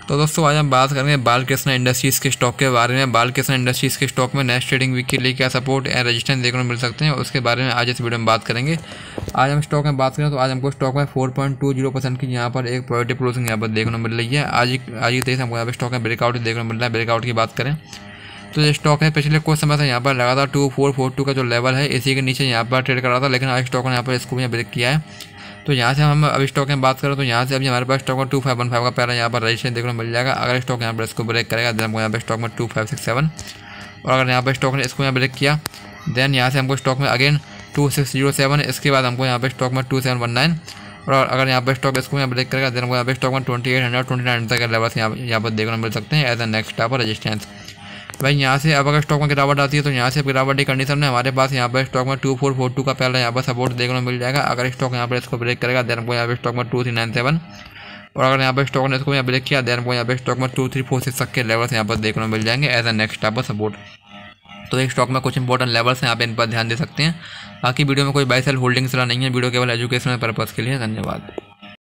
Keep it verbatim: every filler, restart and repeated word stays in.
तो दोस्तों आज हम बात करेंगे बालकृष्ण इंडस्ट्रीज़ के स्टॉक के बारे में। बालकृष्ण इंडस्ट्रीज़ के स्टॉक में नेक्स्ट ट्रेडिंग वीक के लिए क्या सपोर्ट एंड रेजिस्टेंस देखने को मिल सकते हैं, उसके बारे में आज इस वीडियो में बात करेंगे। आज हम स्टॉक में बात करें तो आज हमको स्टॉक में four point two zero percent की यहाँ पर एक पॉजिटिव क्लोजिंग यहाँ पर देखने को मिल रही है। आज आज की तेईस हमको यहाँ पर स्टॉक में ब्रेकआउट देखने को मिल रहा है। ब्रेकआउट की बात करें तो ये स्टॉक है पिछले कुछ समय से यहाँ पर लगातार टू फोर फोर टू का जो लेवल है इसी के नीचे यहाँ पर ट्रेड कर रहा था, लेकिन आज स्टॉक ने यहाँ पर इसको भी ब्रेक किया है। तो यहाँ से हम अभी स्टॉक में बात करें तो यहाँ से अभी हमारे पास स्टॉक में टू फाइव वन फाइव का पहला यहाँ पर रजिस्ट्रेशन देखने को मिल जाएगा। अगर स्टॉक यहाँ पर इसको ब्रेक करेगा देन हमको यहाँ पर स्टॉक में टू फाइव सिक्स सेवन, और अगर यहाँ पर स्टॉक ने इसको यहाँ ब्रेक किया देन यहाँ से हमको स्टॉक में again two six zero seven, इसके बाद हमको यहाँ पर स्टॉक में टू सेवन वन नाइन, और अगर यहाँ पर स्टॉक इसको यहाँ ब्रेक करेगा देन हमको यहाँ पर स्टॉक में twenty eight hundred twenty nine तक लेवल यहाँ यहाँ पर देखने को मिल सकते हैं as a next type resistance. भाई यहाँ से अब अगर स्टॉक में गिरावट आती है तो यहाँ से गिरावट की कंडीशन में हमारे पास यहाँ पर स्टॉक में टू फोर फोर टू का पहला यहाँ पर सपोर्ट देखने को मिल जाएगा। अगर स्टॉक यहाँ पर इसको ब्रेक करेगा देन हमको यहाँ पर स्टॉक में टू थ्री नाइन सेवन, और अगर यहाँ पर स्टॉक ने इसको यहाँ ब्रेक किया देन हमको यहाँ पर स्टॉक में टू थ्री फोर सिक्स तक के लेवल्स यहाँ पर देखने को मिल जाएंगे as a next type of support. तो एक स्टॉक में कुछ इंपॉर्टेंट लेवल्स हैं, आप इन पर ध्यान दे सकते हैं। बाकी वीडियो में कोई बाय सेल होल्डिंग्स नहीं है, वीडियो केवल एजुकेशनल पर्पज़ के लिए। धन्यवाद।